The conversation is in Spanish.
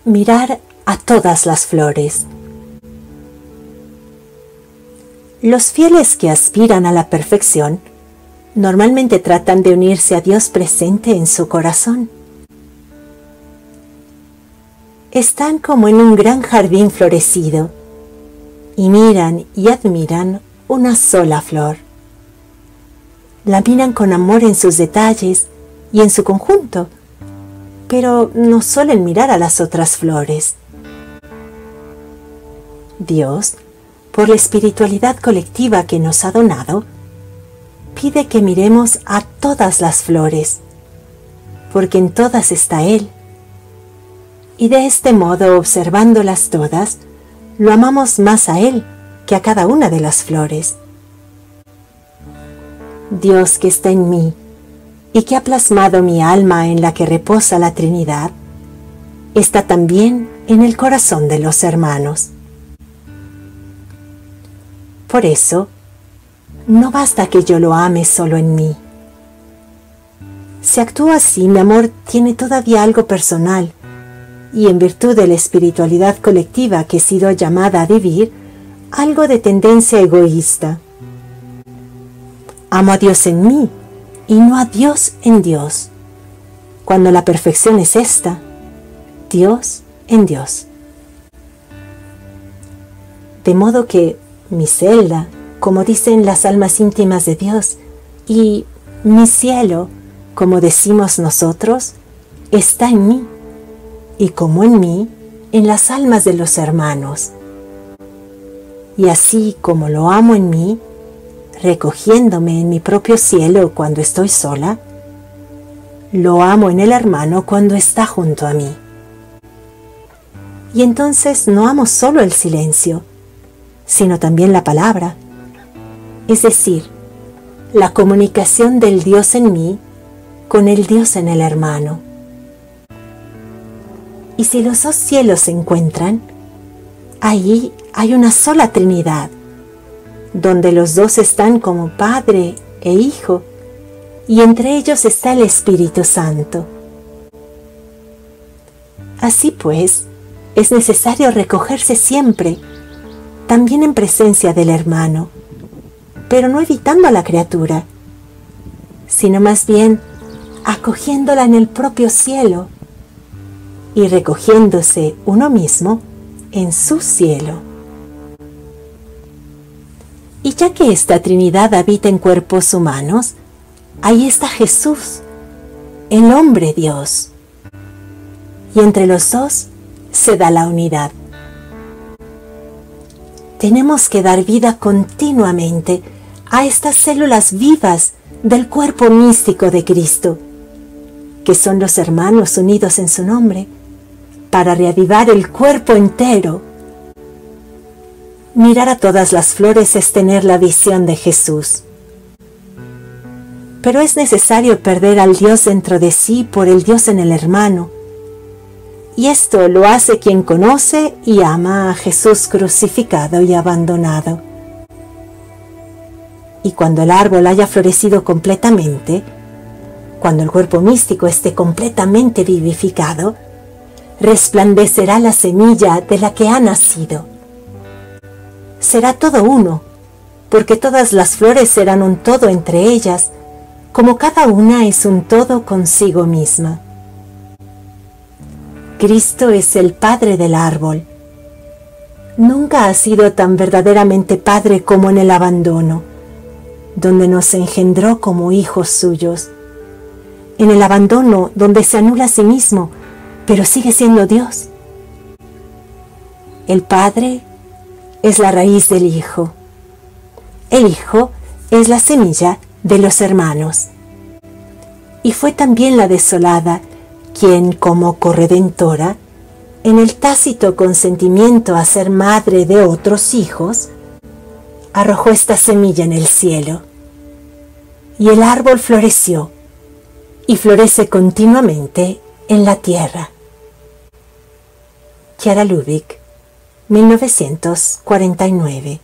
Mirar a todas las flores. Los fieles que aspiran a la perfección normalmente tratan de unirse a Dios presente en su corazón. Están como en un gran jardín florecido y miran y admiran una sola flor. La miran con amor en sus detalles y en su conjunto, pero no suelen mirar a las otras flores. Dios, por la espiritualidad colectiva que nos ha donado, pide que miremos a todas las flores, porque en todas está Él. Y de este modo, observándolas todas, lo amamos más a Él que a cada una de las flores. Dios que está en mí y que ha plasmado mi alma en la que reposa la Trinidad, está también en el corazón de los hermanos. Por eso, no basta que yo lo ame solo en mí. Si actúo así, mi amor tiene todavía algo personal, y en virtud de la espiritualidad colectiva que he sido llamada a vivir, algo de tendencia egoísta. Amo a Dios en mí, y no a Dios en Dios, cuando la perfección es esta, Dios en Dios. De modo que mi celda, como dicen las almas íntimas de Dios, y mi cielo, como decimos nosotros, está en mí, y como en mí, en las almas de los hermanos. Y así como lo amo en mí, recogiéndome en mi propio cielo cuando estoy sola, lo amo en el hermano cuando está junto a mí. Y entonces no amo solo el silencio, sino también la palabra, es decir, la comunicación del Dios en mí con el Dios en el hermano. Y si los dos cielos se encuentran, ahí hay una sola Trinidad, donde los dos están como Padre e Hijo, y entre ellos está el Espíritu Santo. Así pues, es necesario recogerse siempre, también en presencia del hermano, pero no evitando a la criatura, sino más bien acogiéndola en el propio cielo y recogiéndose uno mismo en su cielo. Y ya que esta Trinidad habita en cuerpos humanos, ahí está Jesús, el hombre Dios. Y entre los dos se da la unidad. Tenemos que dar vida continuamente a estas células vivas del cuerpo místico de Cristo, que son los hermanos unidos en su nombre, para reavivar el cuerpo entero. Mirar a todas las flores es tener la visión de Jesús. Pero es necesario perder al Dios dentro de sí por el Dios en el hermano. Y esto lo hace quien conoce y ama a Jesús crucificado y abandonado. Y cuando el árbol haya florecido completamente, cuando el cuerpo místico esté completamente vivificado, resplandecerá la semilla de la que ha nacido. Será todo uno, porque todas las flores serán un todo entre ellas, como cada una es un todo consigo misma. Cristo es el Padre del árbol. Nunca ha sido tan verdaderamente Padre como en el abandono, donde nos engendró como hijos suyos. En el abandono donde se anula a sí mismo, pero sigue siendo Dios. El Padre es la raíz del Hijo. El Hijo es la semilla de los hermanos. Y fue también la desolada quien, como corredentora, en el tácito consentimiento a ser madre de otros hijos, arrojó esta semilla en el cielo. Y el árbol floreció, y florece continuamente en la tierra. Chiara Lubich, 1949.